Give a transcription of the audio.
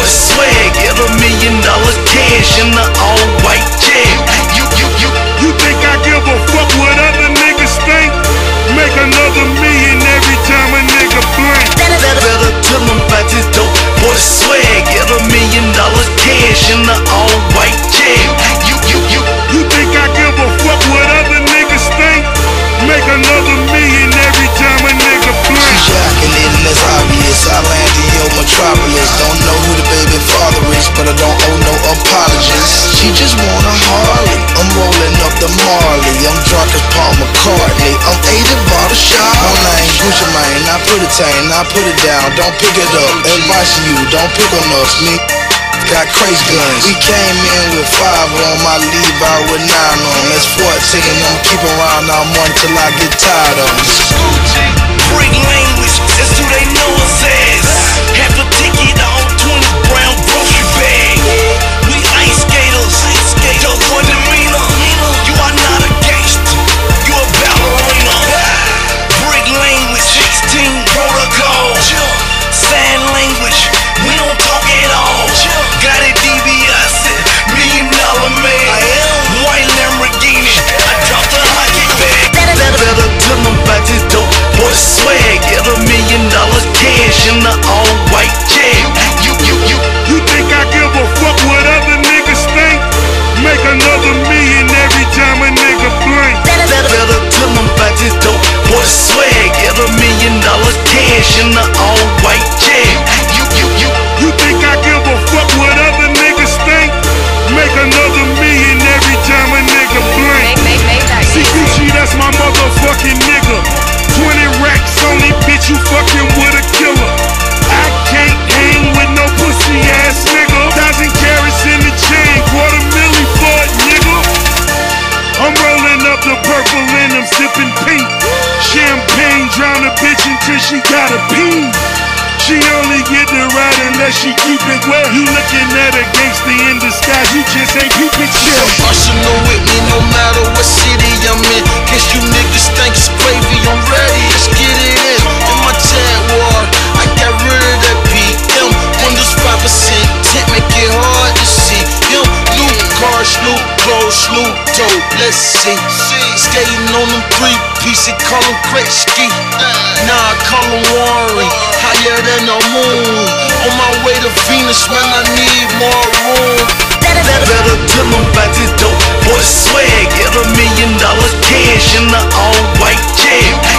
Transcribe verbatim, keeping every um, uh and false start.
the swag, get a million dollars cash in the all-white jet. You, you, you, you think I give a fuck what other niggas think? Make another million every time a nigga blink. Better, better tell them about this dope, boy, the swag, get a million dollars cash in the all-white jet. You, you, you, you think I give a fuck what other niggas think? Make another million every time a nigga blink. She calculating, that's obvious. I land in your metropolis. Don't know who the baby father is, but I don't owe no apologies. She just want a Harley. I'm rolling up the Marley. I'm drunk as Paul McCartney. I'm Aiden Barbershop. My name Gucci Mane. I put it tame, I put it down. Don't pick it up. Advice to you, don't pick on us. Me got crazy guns. We came in with five on, my leave out with nine on. That's fourteen. I'ma keep around all morning till I get tired of them. Break language, that's who they know us as. Half a ticket on twenty brown grocery bag. We ice skaters, just one demeanor. You are not a gangster, you a ballerina. Break language, sixteen protocol. Sign language, we don't talk at all. Got a D B S, million dollar man. White Lamborghini, I dropped a hockey bag. Better, better tell them about this dope, boy, the swag, get a million dollars cash in the all-white jet. You, you, you, you think I give a fuck what other niggas think? Make another million every time a nigga blink. Better, better tell them about this dope, boy, the swag, get a million dollars cash in the all-white jet. You, you, you, you think I give a fuck what other niggas think? Make another million every time a nigga blink. See Gucci, that's my motherfucking nigga. Twenty racks on it, bitch, you fucking with a killer. I can't hang with no pussy ass nigga. Thousand carats in the chain, quarter milli for it, nigga. I'm rolling up the purple and I'm sipping pink. Champagne drown a bitch until she got a pee. She only get the ride unless she keep it wet. You looking at a gangster in disguise, you just ain't peeping shit. So Arsenal with me no matter what city I'm in. Guess you niggas think it's gravy, I'm ready, let's get it in. In my tag war, I got rid of that P M. Windows five percent tint, make it hard to see him. New car, Snoop clothes, Snoop dope, let's see. Skating on them three pieces, call him Gretzky. Nah, I call him Warren, higher than the moon. On my way to Venus, man, I need more room. better, better tell them about this dope, boy, the swag, get a million dollars cash in the all-white jet.